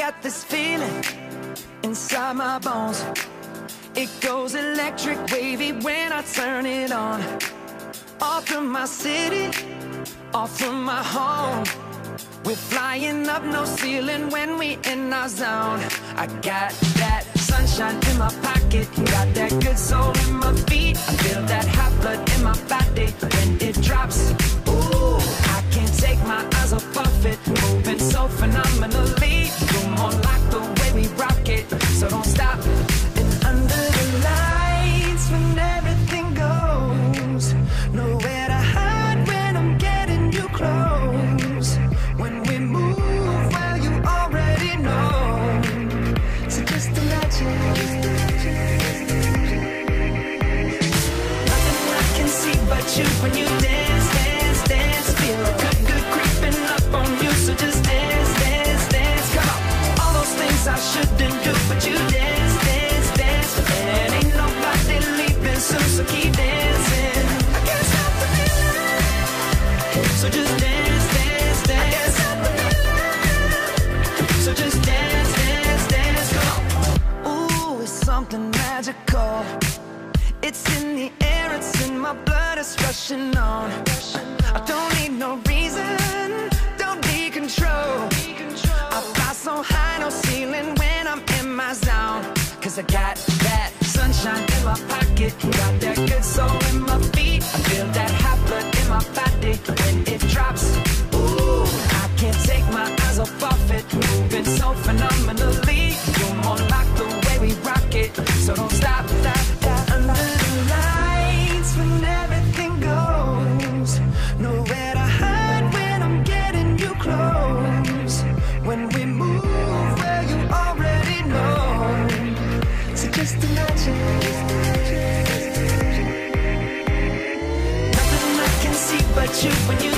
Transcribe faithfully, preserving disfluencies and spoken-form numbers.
got this feeling inside my bones. It goes electric wavy when I turn it on. Off from my city, off from my home. We're flying up, no ceiling when we in our zone. I got that sunshine in my pocket, got that good soul in my feet. I feel that hot blood in my body when it drops. Ooh, I can't take my eyes off of it, moving so phenomenally. You're more like the way we rock it, so don't stop. And under the lights, when everything goes, nowhere to hide when I'm getting you close. When we move, well, you already know. So just imagine. Nothing I can see but you when you dance, dance, dance. Feel good, good creeping up on you. So just dance, dance, dance. Come on. All those things I shouldn't do, but you dance, dance, dance. And ain't nobody leaving soon, so keep dancing. I can't stop the feeling. So just dance, dance, dance. I can't stop the feeling. So just dance, dance, dance. Come on. Ooh, it's something magical. It's in the air, it's in my blood, it's rushing on. I don't need no reason, don't need control. I fly so high, no ceiling when I'm in my zone. Cause I got that sunshine in my pocket, got that good soul in my feet. I feel that hot blood in my body when it drops. Ooh, I can't take my eyes off of it, moving so phenomenally. You're more like the way we rock it, so don't stop, stop, stop. Under the lights when everything goes, nowhere to hide when I'm getting you close. When we move, well, you already know. So just imagine. Nothing I can see but you when you